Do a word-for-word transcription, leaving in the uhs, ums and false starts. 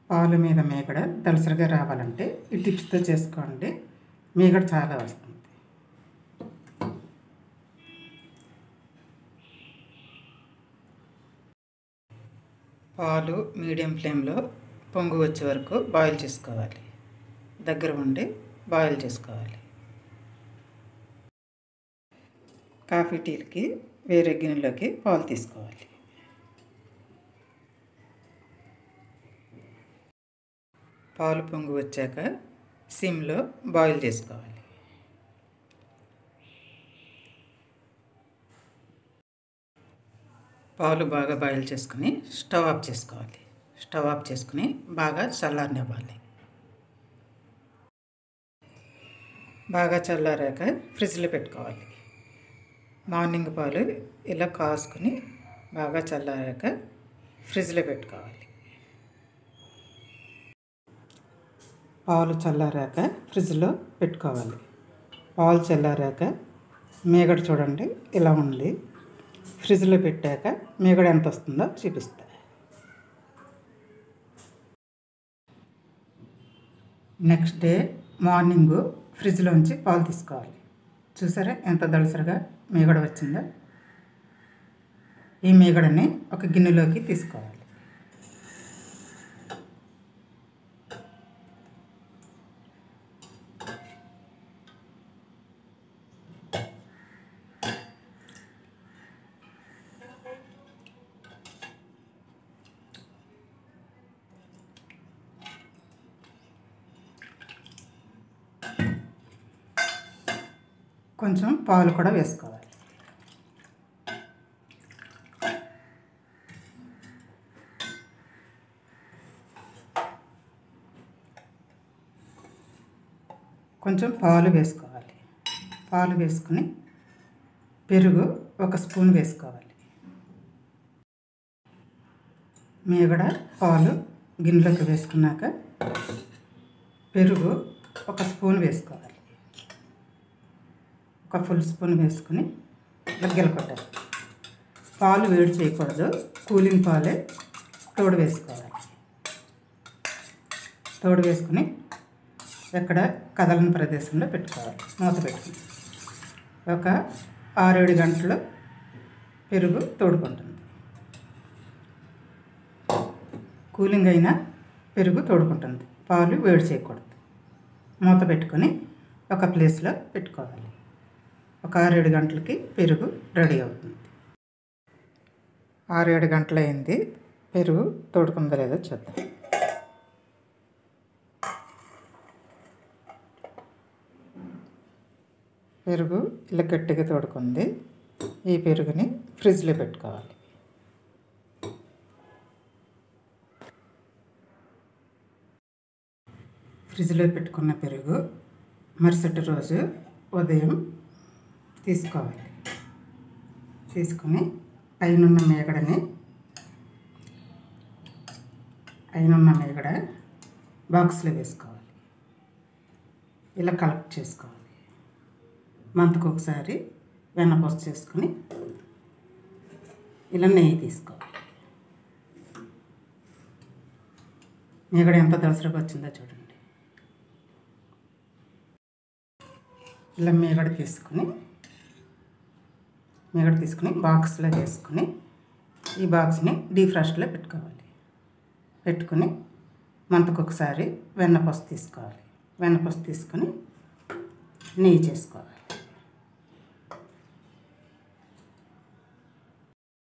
పాలు మీద మీగడ దళసరిగా రావాలంటే ఈ టిప్స్తో చేసుకోండి. మీగడ చాలా వస్తుంది. పాలు మీడియం ఫ్లేమ్లో పొంగు వచ్చే వరకు బాయిల్ చేసుకోవాలి. దగ్గర ఉండి బాయిల్ చేసుకోవాలి. కాఫీ టీలకి వేరే గిన్నెలోకి పాలు తీసుకోవాలి. పాలు పొంగు వచ్చాక సిమ్లో బాయిల్ చేసుకోవాలి. పాలు బాగా బాయిల్ చేసుకుని స్టవ్ ఆఫ్ చేసుకోవాలి. స్టవ్ ఆఫ్ చేసుకుని బాగా చల్లారనివ్వాలి. బాగా చల్లారాక ఫ్రిడ్జ్లో పెట్టుకోవాలి. మార్నింగ్ పాలు ఇలా కాసుకుని బాగా చల్లారాక ఫ్రిడ్జ్లో పెట్టుకోవాలి. పాలు చల్లారాక ఫ్రిడ్జ్లో పెట్టుకోవాలి. పాలు చల్లారాక మీగడ చూడండి ఇలా ఉంది. ఫ్రిడ్జ్లో పెట్టాక మీగడ ఎంత వస్తుందో చూపిస్తా. నెక్స్ట్ డే మార్నింగు ఫ్రిడ్జ్లోంచి పాలు తీసుకోవాలి. చూసారా ఎంత దళసరిగా మీగడ వచ్చిందో. ఈ మీగడని ఒక గిన్నెలోకి తీసుకోవాలి. కొంచెం పాలు కూడా వేసుకోవాలి. కొంచెం పాలు వేసుకోవాలి. పాలు వేసుకుని పెరుగు ఒక స్పూన్ వేసుకోవాలి. మీగడ పాలు గిన్నెలోకి వేసుకున్నాక పెరుగు ఒక స్పూన్ వేసుకోవాలి. ఒక ఫుల్ స్పూన్ వేసుకుని దగ్గర కొట్టాలి. పాలు వేడి చేయకూడదు. కూలింగ్ పాలే తోడు వేసుకోవాలి. తోడు వేసుకుని ఎక్కడ కదలని ప్రదేశంలో పెట్టుకోవాలి. మూత పెట్టుకుని ఒక ఆరేడు గంటలు పెరుగు తోడుకుంటుంది. కూలింగ్ అయినా పెరుగు తోడుకుంటుంది. పాలు వేడి చేయకూడదు. మూత పెట్టుకొని ఒక ప్లేస్లో పెట్టుకోవాలి. ఒక ఆరేడు గంటలకి పెరుగు రెడీ అవుతుంది. ఆరేడు గంటలు అయింది. పెరుగు తోడుకుందో లేదో చూద్దాం. పెరుగు ఇలా గట్టిగా తోడుకుంది. ఈ పెరుగుని ఫ్రిడ్జ్లో పెట్టుకోవాలి. ఫ్రిడ్జ్లో పెట్టుకున్న పెరుగు మరుసటి రోజు ఉదయం తీసుకోవాలి. తీసుకుని పైనున్న మీగడని పైనున్న మీగడ బాక్స్లో వేసుకోవాలి. ఇలా కలెక్ట్ చేసుకోవాలి. మంత్కి ఒకసారి వెన్నపూస చేసుకుని ఇలా నెయ్యి తీసుకోవాలి. మీగడ ఎంత దళసరిగా వచ్చిందో చూడండి. ఇలా మీగడ తీసుకుని మీగడ తీసుకుని బాక్స్లో వేసుకుని ఈ బాక్స్ని డీఫ్రాస్ట్లో పెట్టుకోవాలి. పెట్టుకుని మంతకు ఒకసారి వెన్నపూస తీసుకోవాలి. వెన్నపూస తీసుకొని నెయ్యి చేసుకోవాలి.